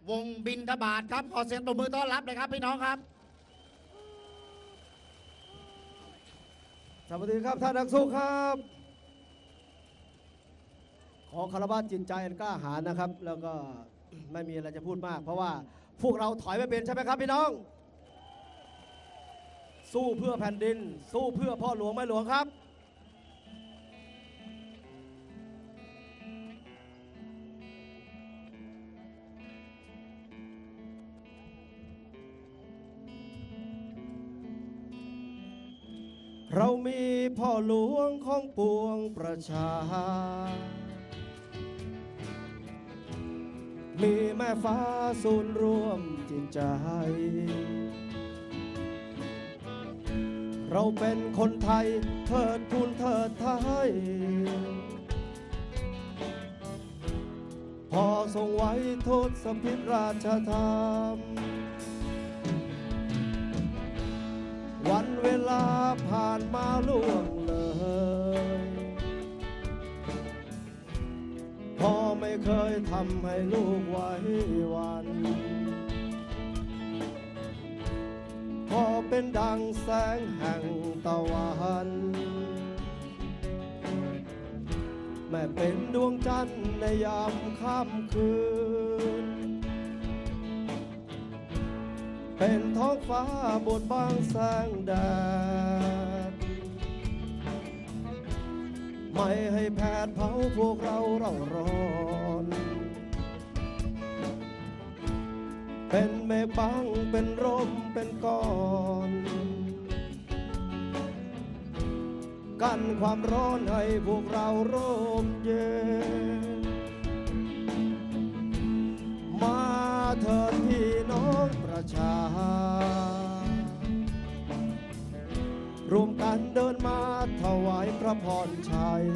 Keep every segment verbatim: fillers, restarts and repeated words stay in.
วงบินทบาทครับขอเสียงปรบมือต้อนรับเลยครับพี่น้องครับสวัสดีครับท่านนักสู้ครับขอคารวะจิตใจอันกล้าหาญนะครับแล้วก็ไม่มีอะไรจะพูดมากเพราะว่าพวกเราถอยไม่เป็นใช่ไหมครับพี่น้องสู้เพื่อแผ่นดินสู้เพื่อพ่อหลวงแม่หลวงครับเรามีพ่อหลวงของปวงประชามีแม่ฟ้าศูนย์รวมจิตใจเราเป็นคนไทยเทิดทูนเทิดไทยพอทรงไว้โทษสพิษราชธรรมวันเวลาผ่านมาล่วงเลยพ่อไม่เคยทำให้ลูกไว้วันพ่อเป็นดังแสงแห่งตะวันแม่เป็นดวงจันทร์ในยามค่ำคืนเป็นท้องฟ้าบดบังแสงแดดไม่ให้แผดเผาพวกเราเราร้อนเป็นเมฆบังเป็นร่มเป็นก้อนกันความร้อนให้พวกเราร่มเย็นมาเถิดพี่น้องประชารวมกันเดินมาถวายพระพรชัย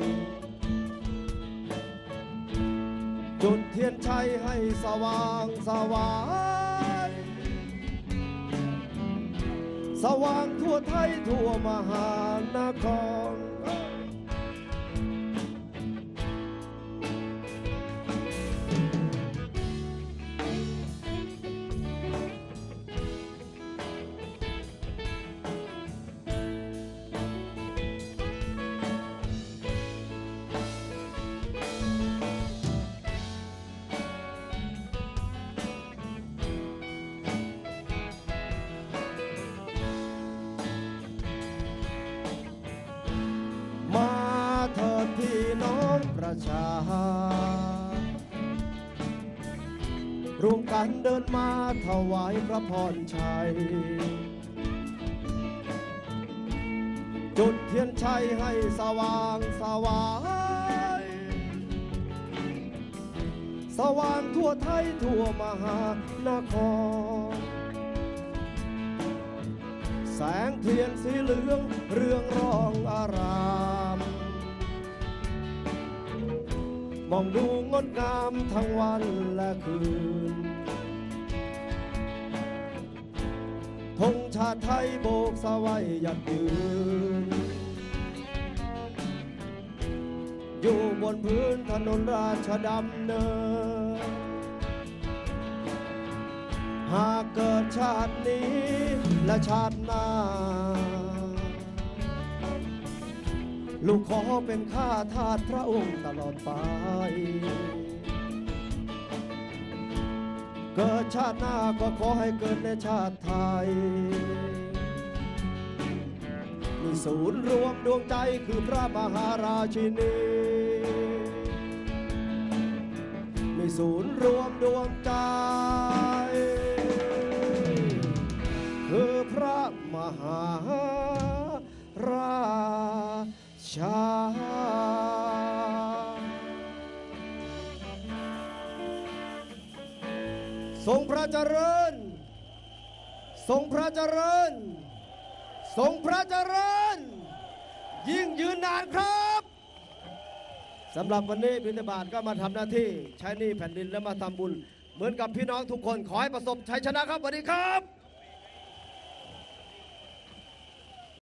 จุดเทียนชัยให้สว่างสวายสว่างทั่วไทยทั่วมหานครมาเถิดพี่น้องประชารวมกันเดินมาถวายพระพรชัยจุดเทียนชัยให้สว่างสวายสว่างทั่วไทยทั่วมหานครแสงเทียนสีเหลืองเรืองรองอารามมองดูงดงามทั้งวันและคืนธงชาติไทยโบกสวัยหยัดยืนอยู่บนพื้นถนนราชดำเนินหากเกิดชาตินี้และชาติหน้าลูกขอเป็นข้าทาสพระองค์ตลอดไปเกิดชาติหน้าก็ขอให้เกิดในชาติไทยมีศูนย์รวมดวงใจคือพระมหาราชินีมีศูนย์รวมดวงใจคือพระมหาราชาทรงพระเจริญทรงพระเจริญทรงพระเจริญยิ่งยืนนานครับสำหรับวันนี้บิณฑบาตก็มาทำหน้าที่ใช้หนี้แผ่นดินและมาทำบุญเหมือนกับพี่น้องทุกคนขอให้ประสบชัยชนะครับสวัสดีครับ